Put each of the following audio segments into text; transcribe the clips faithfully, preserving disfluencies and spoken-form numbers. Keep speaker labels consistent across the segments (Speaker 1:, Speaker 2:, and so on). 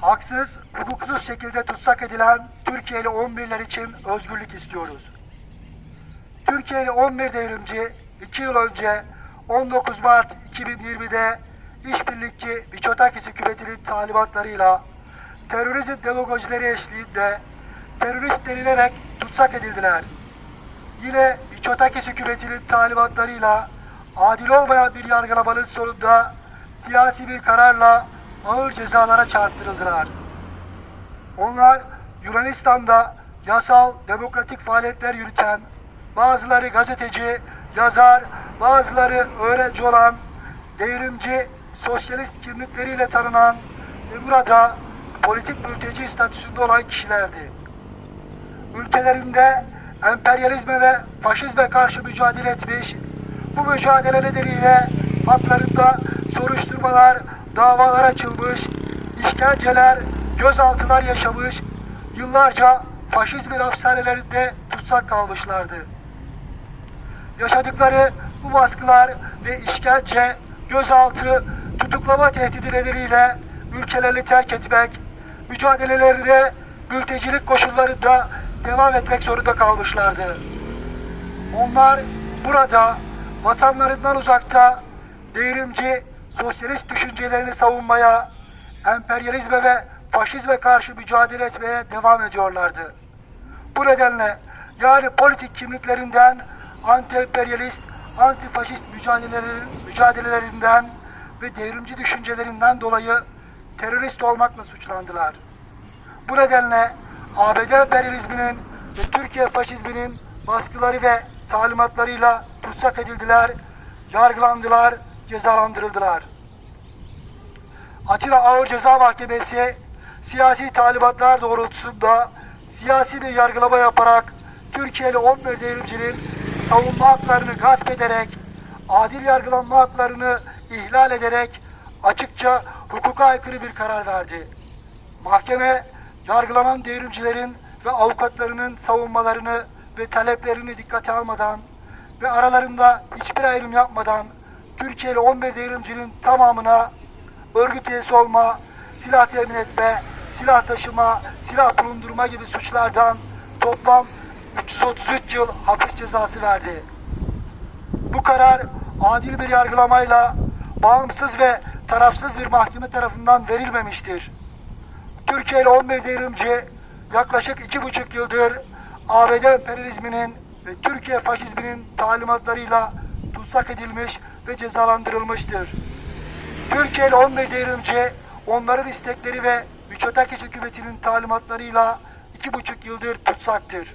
Speaker 1: Haksız, hukuksuz şekilde tutsak edilen Türkiye'li on birler için özgürlük istiyoruz. Türkiye'li on bir devrimci iki yıl önce on dokuz Mart iki bin yirmi'de işbirlikçi Mitsotakis hükümetinin talimatlarıyla terörizm demagojileri eşliğinde terörist denilerek tutsak edildiler. Yine Mitsotakis hükümetinin talimatlarıyla adil olmayan bir yargılamanın sonunda siyasi bir kararla ağır cezalara çarptırıldılar. Onlar Yunanistan'da yasal, demokratik faaliyetler yürüten, bazıları gazeteci, yazar, bazıları öğrenci olan, devrimci, sosyalist kimlikleriyle tanınan ve burada politik mülteci statüsünde olan kişilerdi. Ülkelerinde emperyalizme ve faşizme karşı mücadele etmiş, bu mücadele nedeniyle haklarında soruşturmalar, davalar açılmış, işkenceler, gözaltılar yaşamış, yıllarca faşizmin hapishanelerinde tutsak kalmışlardı. Yaşadıkları bu baskılar ve işkence, gözaltı, tutuklama tehdidi nedeniyle ülkelerini terk etmek, mücadelelerine mültecilik koşullarında devam etmek zorunda kalmışlardı. Onlar burada vatanlarından uzakta devrimci, sosyalist düşüncelerini savunmaya, emperyalizme ve faşizme karşı mücadele etmeye devam ediyorlardı. Bu nedenle yani politik kimliklerinden, anti-emperyalist, anti-faşist mücadelelerinden ve devrimci düşüncelerinden dolayı terörist olmakla suçlandılar. Bu nedenle A B D emperyalizminin ve Türkiye faşizminin baskıları ve talimatlarıyla tutsak edildiler, yargılandılar, cezalandırıldılar. Atina Ağır Ceza Mahkemesi siyasi talimatlar doğrultusunda siyasi bir yargılama yaparak Türkiye'li on bir devrimcinin savunma haklarını gasp ederek, adil yargılanma haklarını ihlal ederek açıkça hukuka aykırı bir karar verdi. Mahkeme, yargılanan devrimcilerin ve avukatlarının savunmalarını ve taleplerini dikkate almadan ve aralarında hiçbir ayrım yapmadan Türkiye'li on bir devrimcinin tamamına örgüt üyesi olma, silah temin etme, silah taşıma, silah bulundurma gibi suçlardan toplam üç yüz otuz üç yıl hapis cezası verdi. Bu karar adil bir yargılamayla bağımsız ve tarafsız bir mahkeme tarafından verilmemiştir. Türkiye'li on bir devrimci yaklaşık iki buçuk yıldır A B D emperyalizminin ve Türkiye faşizminin talimatlarıyla tutsak edilmiş ve cezalandırılmıştır. Türkiye'li on bir devrimci onların istekleri ve Mitsotakis hükümetinin talimatlarıyla iki buçuk yıldır tutsaktır.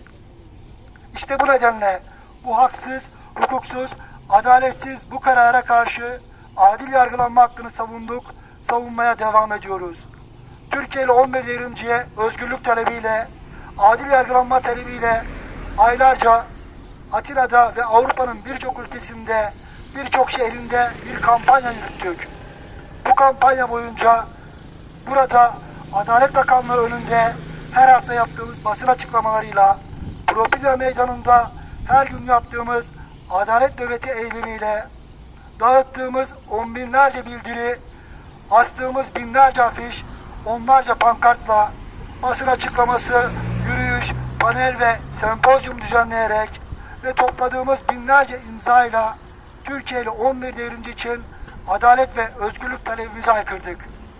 Speaker 1: İşte bu nedenle bu haksız, hukuksuz, adaletsiz bu karara karşı adil yargılanma hakkını savunduk, savunmaya devam ediyoruz. Türkiye'li on bir devrimciye özgürlük talebiyle, adil yargılanma talebiyle aylarca Atina'da ve Avrupa'nın birçok ülkesinde, birçok şehrinde bir kampanya yürüttük. Bu kampanya boyunca burada Adalet Bakanlığı önünde her hafta yaptığımız basın açıklamalarıyla, Profilya Meydanı'nda her gün yaptığımız adalet nöbeti eylemiyle, dağıttığımız on binlerce bildiri, astığımız binlerce afiş, onlarca pankartla, basın açıklaması, yürüyüş, panel ve sempozyum düzenleyerek ve topladığımız binlerce imzayla Türkiye'li on bir devrimci için adalet ve özgürlük talebimizi haykırdık.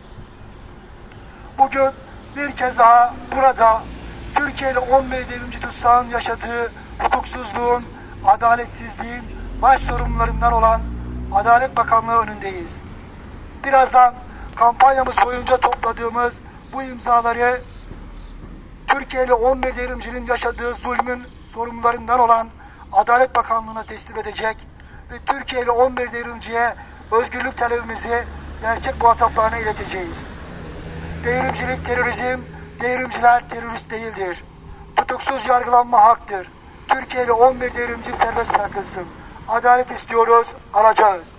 Speaker 1: Bugün bir kez daha burada Türkiye'li on bir devrimci tutsağın yaşadığı hukuksuzluğun, adaletsizliğin baş sorumlularından olan Adalet Bakanlığı önündeyiz. Birazdan kampanyamız boyunca topladığımız bu imzaları Türkiye'li on bir devrimcinin yaşadığı zulmün sorumlularından olan Adalet Bakanlığı'na teslim edecek ve Türkiye'li on bir devrimciye özgürlük talebimizi gerçek muhataplarına ileteceğiz. Devrimcilik terörizm, devrimciler terörist değildir. Tutuksuz yargılanma haktır. Türkiye'li on bir devrimci serbest bırakılsın. Adalet istiyoruz, alacağız.